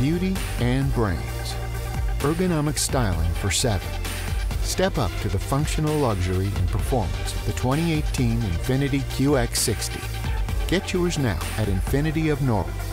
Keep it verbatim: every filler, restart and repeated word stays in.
beauty and brains. Ergonomic styling for seven. Step up to the functional luxury and performance of the twenty eighteen INFINITI Q X sixty. Get yours now at Infiniti of Norwood.